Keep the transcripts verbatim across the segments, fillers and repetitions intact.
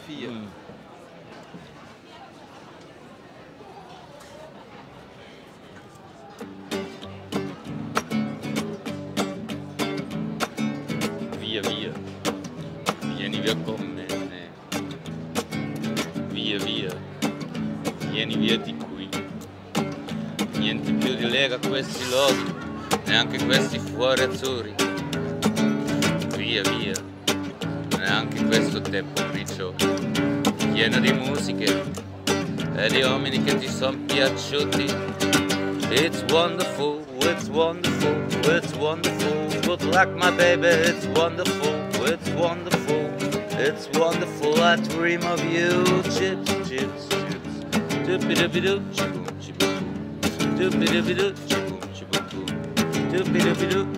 vier. Mm. Via via, vieni via con me, via via, vieni via di qui, niente più di lega questi lodi, neanche questi fuori azzurri, via via, neanche questo tempo grigio, pieno di musiche e di uomini che ti son piaciuti. It's wonderful, it's wonderful, it's wonderful, good luck my baby, it's wonderful, it's wonderful, it's wonderful, I dream of you, chips, chips, chips, doopy-doopy-doo, chiboom, chiboom, doopy-doopy-doo, chiboom, chiboom, doopy-doopy-doo.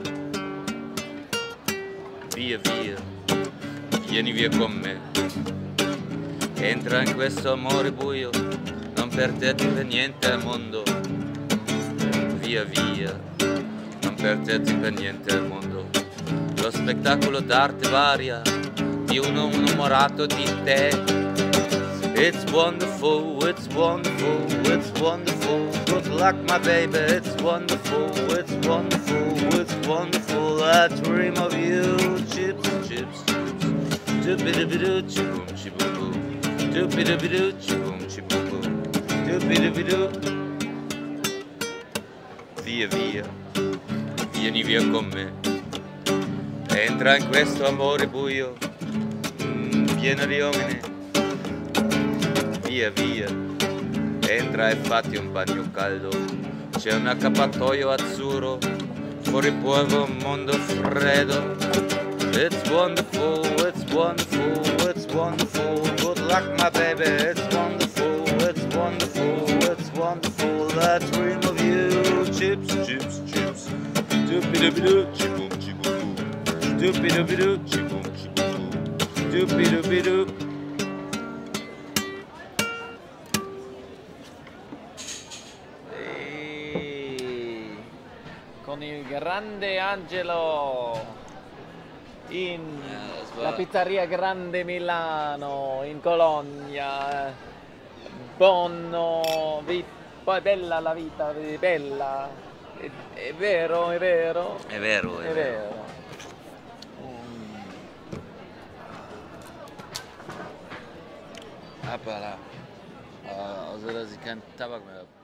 Via via, vieni via con me, entra in questo amore buio, non perderti per niente al mondo. Via via, non perderti per niente al mondo. Lo spettacolo d'arte varia di uno innamorato di te. It's wonderful, it's wonderful, it's wonderful, good luck my baby, it's wonderful, it's wonderful, it's wonderful, I dream of you, chips, chips, chips, doopy-doopy-doo, chiboom, chiboom, doopy-doopy-doo, chiboom, chiboom, doopy-doopy-doo. Via via, vieni via con me, entra in questo amore buio, mm, pieno di uomini, via via, entra e fatti un bagno caldo, c'è un accappatoio azzurro, fuori può un mondo freddo. It's wonderful, it's wonderful, it's wonderful, good luck my baby, it's wonderful, it's wonderful, it's wonderful, I dream of you, chips, chips, chips, doopy-doopy-doo, chiboom, chiboom, doopy-doopy-doo, chiboom, chiboom, doopy-doopy-doo. E con il grande Angelo in Eh, la pizzeria Grande Milano in Colonia, Bonno, vi- poi bella la vita, bella, è, è vero, è vero, È vero, è, è vero. vero. Mm. Ah, là, uh, si cantava come